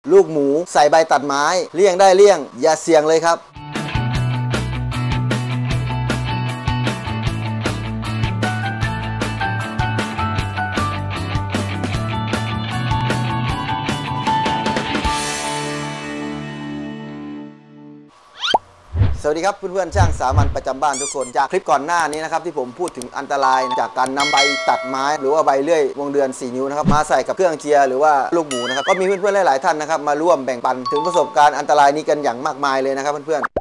ลูกหมูใส่ใบตัดไม้เลี่ยงได้เลี่ยงอย่าเสี่ยงเลยครับสวัสดีครับเพื่อนๆช่างสามัญประจำบ้านทุกคนจากคลิปก่อนหน้านี้นะครับที่ผมพูดถึงอันตรายจากการนำใบตัดไม้หรือว่าใบเลื่อยวงเดือน4 นิ้วนะครับมาใส่กับเครื่องเจียร์หรือว่าลูกหมูนะครับก็มีเพื่อนๆหลายๆท่านนะครับมาร่วมแบ่งปันถึงประสบการณ์อันตรายนี้กันอย่างมากมายเลยนะครับเพื่อนๆ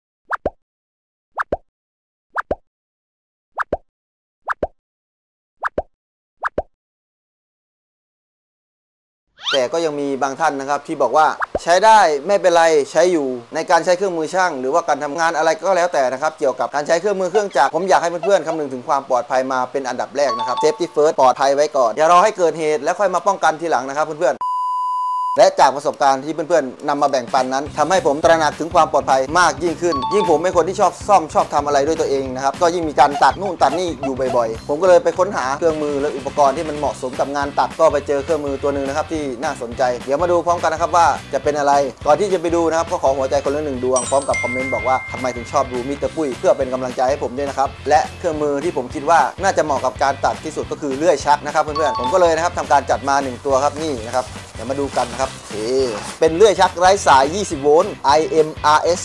แต่ก็ยังมีบางท่านนะครับที่บอกว่าใช้ได้ไม่เป็นไรใช้อยู่ในการใช้เครื่องมือช่างหรือว่าการทำงานอะไรก็แล้วแต่นะครับเกี่ยวกับการใช้เครื่องมือเครื่องจักรผมอยากให้เพื่อนๆคำนึงถึงความปลอดภัยมาเป็นอันดับแรกนะครับ Safety First ปลอดภัยไว้ก่อนอย่ารอให้เกิดเหตุแล้วค่อยมาป้องกันทีหลังนะครับเพื่อนๆและจากประสบการณ์ที่เพื่อนๆนำมาแบ่งปันนั้นทำให้ผมตระหนักถึงความปลอดภัยมากยิ่งขึ้นยิ่งผมเป็นคนที่ชอบซ่อมชอบทำอะไรด้วยตัวเองนะครับก็ยิ่งมีการตัดนู่นตัดนี่อยู่บ่อยๆผมก็เลยไปค้นหาเครื่องมือและอุปกรณ์ที่มันเหมาะสมกับงานตัดก็ไปเจอเครื่องมือตัวหนึ่งนะครับที่น่าสนใจเดี๋ยวมาดูพร้อมกันนะครับว่าจะเป็นอะไรก่อนที่จะไปดูนะครับก็ขอหัวใจคนละ1 ดวงพร้อมกับคอมเมนต์บอกว่าทำไมถึงชอบดูมิสเตอร์ปุ้ยเพื่อเป็นกำลังใจให้ผมด้วยนะครับและเครื่องมือที่ผมคิดว่าน่าจะเหมาะกับการตัดที่สุดก็คือเลื่อยชักนะครับเพื่อนๆผมก็เลยนะครับทำการจัดมา1 ตัวครับนี่นะครับเดี๋ยวมาดูกันนะครับเป็นเลื่อยชักไร้สาย20 โวลต์ IMRS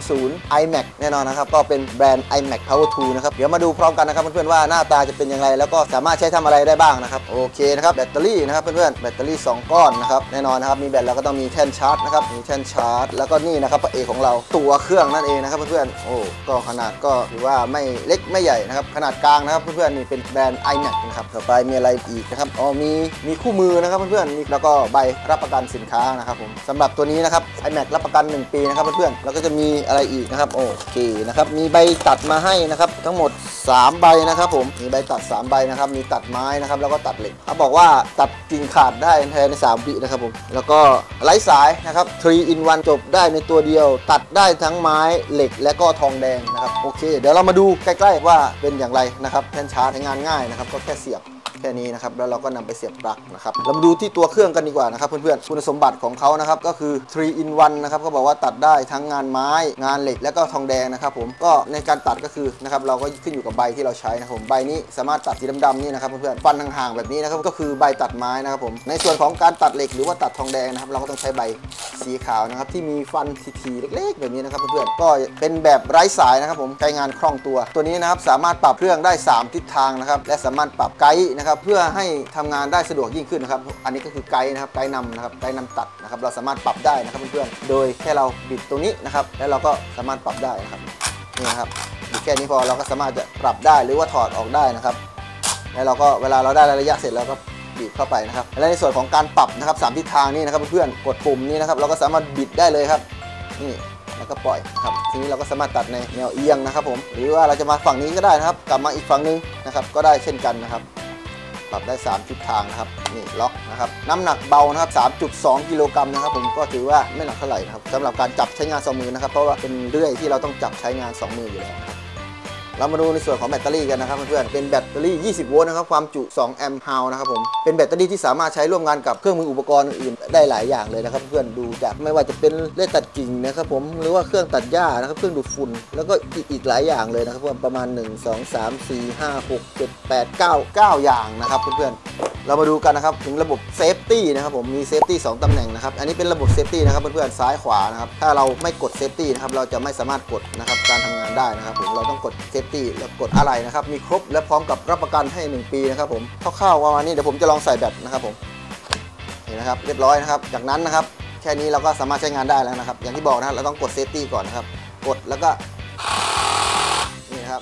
20 iMac แน่นอนนะครับก็เป็นแบรนด์ iMac Power 2 นะครับเดี๋ยวมาดูพร้อมกันนะครับเพื่อนๆว่าหน้าตาจะเป็นอย่างไรแล้วก็สามารถใช้ทำอะไรได้บ้างนะครับโอเคนะครับแบตเตอรี่นะครับเพื่อนๆแบตเตอรี่2 ก้อนนะครับแน่นอนนะครับมีแบตแล้วก็ต้องมีแท่นชาร์จนะครับมีแท่นชาร์จแล้วก็นี่นะครับพระเอกของเราตัวเครื่องนั่นเองนะครับเพื่อนๆโอ้ก็ขนาดก็ถือว่าไม่เล็กไม่ใหญ่นะครับขนาดกลางนะครับเพื่อนๆนี่เป็นแบรนด์ iMac นะครับต่อไปมีอะไรอีกนะครับอ๋อมีคู่มือนะครับเพื่อนๆมีแล้วก็ใบรับประกันสินค้านะครับผมสำหรับตัวนี้นะครับ iMac รับประกัน1 ปีนะครับเพื่อนๆแล้วก็จะมีอะไรอีกนะครับโอเคนะครับมีใบตัดมาให้นะครับทั้งหมด3 ใบนะครับผมมีใบตัด3 ใบนะครับมีตัดไม้นะครับแล้วก็ตัดเหล็กเขาบอกว่าตัดกิ่งขาดได้ภายใน3 วินะครับผมแล้วก็ไร้สายนะครับ3 in 1จบได้ในตัวเดียวตัดได้ทั้งไม้เหล็กและก็ทองแดงนะครับโอเคเดี๋ยวเรามาดูใกล้ๆว่าเป็นอย่างไรนะครับแท่นชาร์จใช้งานง่ายนะครับก็แค่เสียบแค่นี้นะครับแล้วเราก็นำไปเสียบปลั๊กนะครับเรามาดูที่ตัวเครื่องกันดีกว่านะครับเพื่อนๆคุณสมบัติของเขานะครับก็คือ3 in 1นะครับเขาบอกว่าตัดได้ทั้งงานไม้งานเหล็กและก็ทองแดงนะครับผมก็ในการตัดก็คือนะครับเราก็ขึ้นอยู่กับใบที่เราใช้นะครับผมใบนี้สามารถตัดสีดำๆนี่นะครับเพื่อนๆฟันห่างๆแบบนี้นะครับก็คือใบตัดไม้นะครับผมในส่วนของการตัดเหล็กหรือว่าตัดทองแดงนะครับเราก็ต้องใช้ใบสีขาวนะครับที่มีฟันทีๆเล็กๆแบบนี้นะครับเพื่อนๆก็เป็นแบบไร้สายนะครับผมใช้งานคล่องตัวนี้นะครับสามารถปรับเครื่องได้3 ทิศทางนะครับและสามารถปรับไกด์นะครับเพื่อให้ทำงานได้สะดวกยิ่งขึ้นนะครับอันนี้ก็คือไกด์นะครับไกด์นำนะครับไกด์นำตัดนะครับเราสามารถปรับได้นะครับเพื่อนๆโดยแค่เราบิดตรงนี้นะครับแล้วเราก็สามารถปรับได้นะครับนี่นะครับบิดแค่นี้พอเราก็สามารถจะปรับได้หรือว่าถอดออกได้นะครับแล้วเราก็เวลาเราได้ระยะเสร็จแล้วก็บีบเข้าไปนะครับและในส่วนของการปรับนะครับ3 ทิศทางนี้นะครับเพื่อนๆกดปุ่มนี้นะครับเราก็สามารถบิดได้เลยครับนี่แล้วก็ปล่อยนะครับทีนี้เราก็สามารถตัดในแนวเอียงนะครับผมหรือว่าเราจะมาฝั่งนี้ก็ได้นะครับกลับมาอีกฝั่งนึงนะครับก็ได้เช่นกันนะครับปรับได้3 ทิศทางนะครับนี่ล็อกนะครับน้ำหนักเบานะครับ 3.2 กิโลกรัมนะครับผมก็ถือว่าไม่หนักเท่าไหร่นะครับสำหรับการจับใช้งาน2 มือนะครับเพราะว่าเป็นเลื่อยที่เราต้องจับใช้งาน2 มืออยู่แล้วนะครับเรามาดูในส่วนของแบตเตอรี่กันนะครับเพื่อนๆเป็นแบตเตอรี่20 โวลต์นะครับความจุ2 แอมป์ฮาวนะครับผมเป็นแบตเตอรี่ที่สามารถใช้ร่วมกันกับเครื่องมืออุปกรณ์อื่นได้หลายอย่างเลยนะครับเพื่อนดูจากไม่ว่าจะเป็นเลื่อยตัดกิ่งนะครับผมหรือว่าเครื่องตัดหญ้านะครับเครื่องดูดฝุ่นแล้วก็อีกหลายอย่างเลยนะครับประมาณ1 2 3 4 5 6 7 8 9อย่างนะครับเพื่อนๆเรามาดูกันนะครับถึงระบบเซฟตี้นะครับผมมีเซฟตี้2 ตำแหน่งนะครับอันนี้เป็นระบบเซฟตี้นะครับเพื่อนๆซ้ายขวานะครับถ้าเราไม่กดเซฟตี้นะครับเราจะไม่สามารถกดนะครับการทำงานได้นะครับผมเราต้องกดเซฟตี้แล้วกดอะไรนะครับมีครบและพร้อมกับรับประกันให้1 ปีนะครับผมคร่าวๆประมาณนี้เดี๋ยวผมจะลองใส่แบตนะครับผมเห็นนะครับเรียบร้อยนะครับจากนั้นนะครับแค่นี้เราก็สามารถใช้งานได้แล้วนะครับอย่างที่บอกนะครับเราต้องกดเซฟตี้ก่อนนะครับกดแล้วก็นี่นะครับ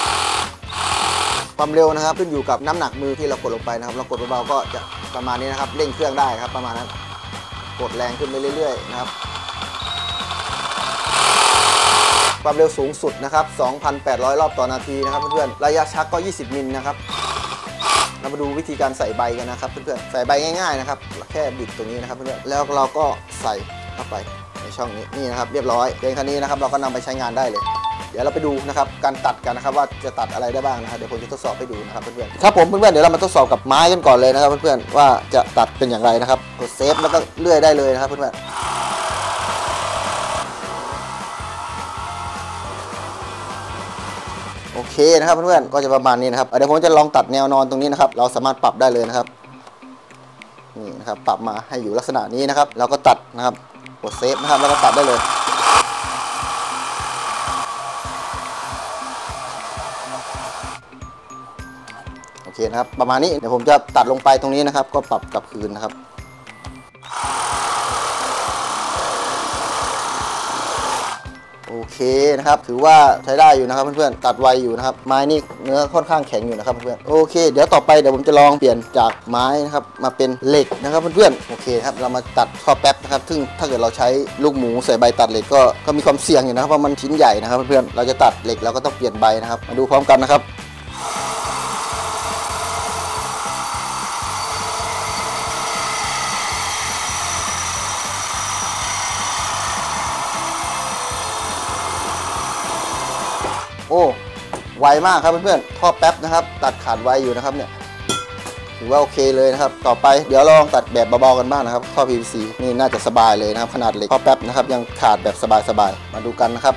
ความเร็วนะครับขึ้นอยู่กับน้ำหนักมือที่เรากดลงไปนะครับเรากดเบาๆก็จะประมาณนี้นะครับเร่งเครื่องได้ครับประมาณนั้นกดแรงขึ้นไปเรื่อยๆนะครับความเร็วสูงสุดนะครับ 2,800 รอบต่อนาทีนะครับเพื่อนๆระยะชักก็20 มิลนะครับเรามาดูวิธีการใส่ใบกันนะครับเพื่อนๆใส่ใบง่ายๆนะครับแค่บิดตรงนี้นะครับเพื่อนๆแล้วเราก็ใส่เข้าไปในช่องนี้นี่นะครับเรียบร้อยเพียงแค่นี้นะครับเราก็นำไปใช้งานได้เลยเดี๋ยวเราไปดูนะครับการตัดกันนะครับว่าจะตัดอะไรได้บ้างนะครับเดี๋ยวผมจะทดสอบให้ดูนะครับเพื่อนๆครับผมเพื่อนๆเดี๋ยวเรามาทดสอบกับไม้กันก่อนเลยนะครับเพื่อนๆว่าจะตัดเป็นอย่างไรนะครับกดเซฟแล้วก็เลื่อยได้เลยนะครับเพื่อนๆโอเคนะครับเพื่อนๆก็จะประมาณนี้นะครับเดี๋ยวผมจะลองตัดแนวนอนตรงนี้นะครับเราสามารถปรับได้เลยนะครับนี่นะครับปรับมาให้อยู่ลักษณะนี้นะครับเราก็ตัดนะครับกดเซฟนะครับแล้วก็ตัดได้เลยโอเคนะครับประมาณนี้เดี๋ยวผมจะตัดลงไปตรงนี้นะครับก็ปรับกลับคืนนะครับโอเคนะครับถือว่าใช้ได้อยู่นะครับเพื่อนๆตัดไวอยู่นะครับไม้นี่เนื้อค่อนข้างแข็งอยู่นะครับเพื่อนๆโอเคเดี๋ยวต่อไปเดี๋ยวผมจะลองเปลี่ยนจากไม้นะครับมาเป็นเหล็กนะครับเพื่อนๆโอเคครับเรามาตัดท่อแป๊บนะครับซึ่งถ้าเกิดเราใช้ลูกหมูใส่ใบตัดเหล็กก็มีความเสี่ยงอยู่นะครับเพราะมันชิ้นใหญ่นะครับเพื่อนๆเราจะตัดเหล็กเราก็ต้องเปลี่ยนใบนะครับมาดูพร้อมกันนะครับโอ้ไวมากครับเพื่อนๆท่อแป๊บนะครับตัดขาดไวอยู่นะครับเนี่ยถือว่าโอเคเลยนะครับต่อไปเดี๋ยวลองตัดแบบเบาๆกันบ้างนะครับท่อ PVC นี่น่าจะสบายเลยนะครับขนาดเหล็กท่อแป๊บนะครับยังขาดแบบสบายๆมาดูกันนะครับ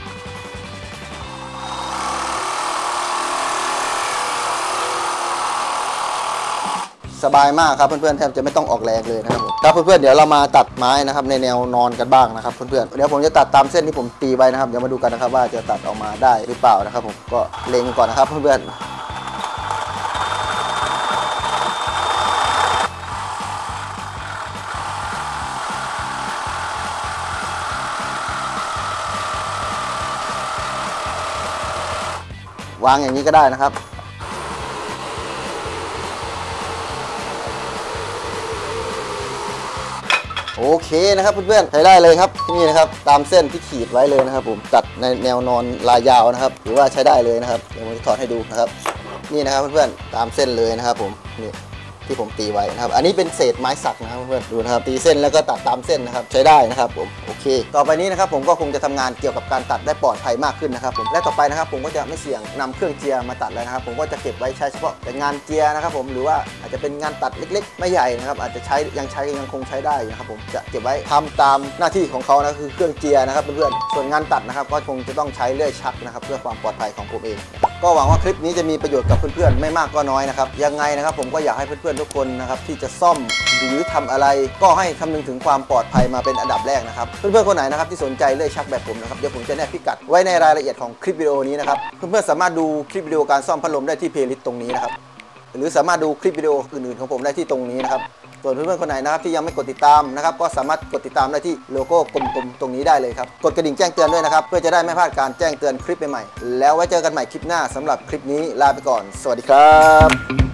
สบายมากครับเพื่อนๆแทบจะไม่ต้องออกแรงเลยนะครับครับเพื่อนๆเดี๋ยวเรามาตัดไม้นะครับในแนวนอนกันบ้างนะครับเพื่อนๆเดี๋ยวผมจะตัดตามเส้นที่ผมตีไว้นะครับเดี๋ยวมาดูกันนะครับว่าจะตัดออกมาได้หรือเปล่านะครับผมก็เล็งก่อนนะครับเพื่อนๆวางอย่างนี้ก็ได้นะครับโอเคนะครับเพื่อนๆใช้ได้เลยครับนี่นะครับตามเส้นที่ขีดไว้เลยนะครับผมตัดในแนวนอนลายยาวนะครับหรือว่าใช้ได้เลยนะครับเดี๋ยวผมจะถอดให้ดูนะครับนี่นะครับเพื่อนๆตามเส้นเลยนะครับผมนี่ที่ผมตีไว้นะครับอันนี้เป็นเศษไม้สักนะครับเพื่อนๆดูนะครับตีเส้นแล้วก็ตัดตามเส้นนะครับใช้ได้นะครับผมโอเคต่อไปนี้นะครับผมก็คงจะทำงานเกี่ยวกับการตัดได้ปลอดภัยมากขึ้นนะครับผมและต่อไปนะครับผมก็จะไม่เสี่ยงนำเครื่องเจียมาตัดแล้วนะครับผมก็จะเก็บไว้ใช้เฉพาะแต่งานเจียนะครับผมหรือว่าอาจจะเป็นงานตัดเล็กๆไม่ใหญ่นะครับอาจจะยังคงใช้ได้นะครับผมจะเก็บไว้ทำตามหน้าที่ของเขานะคือเครื่องเจียนะครับเพื่อนๆส่วนงานตัดนะครับก็คงจะต้องใช้เลื่อยชักนะครับเพื่อความปลอดภัยของผมเองก็หวังว่าคลิปนี้จะมีประโยชน์กับเพื่อนๆไม่มากก็น้อยนะครับยังไงนะครับผมก็อยากให้เพื่อนๆทุกคนนะครับที่จะซ่อมหรือทำอะไรก็ให้คำนึงถึงความปลอดภัยมาเป็นอันดับแรกนะครับเพื่อนๆคนไหนนะครับที่สนใจเลื่อยชักแบบผมนะครับเดี๋ยวผมจะแนบพิกัดไว้ในรายละเอียดของคลิปวิดีโอนี้นะครับเพื่อนๆสามารถดูคลิปวิดีโอการซ่อมพัดลมได้ที่เพลย์ลิสต์ตรงนี้นะครับหรือสามารถดูคลิปวิดีโออื่นๆของผมได้ที่ตรงนี้นะครับส่วนเพื่อนๆคนไหนนะครับที่ยังไม่กดติดตามนะครับก็สามารถกดติดตามได้ที่โลโก้กลมๆตรงนี้ได้เลยครับกดกระดิ่งแจ้งเตือนด้วยนะครับเพื่อจะได้ไม่พลาดการแจ้งเตือนคลิปใหม่ๆแล้วไว้เจอกันใหม่คลิปหน้าสำหรับคลิปนี้ลาไปก่อนสวัสดีครับ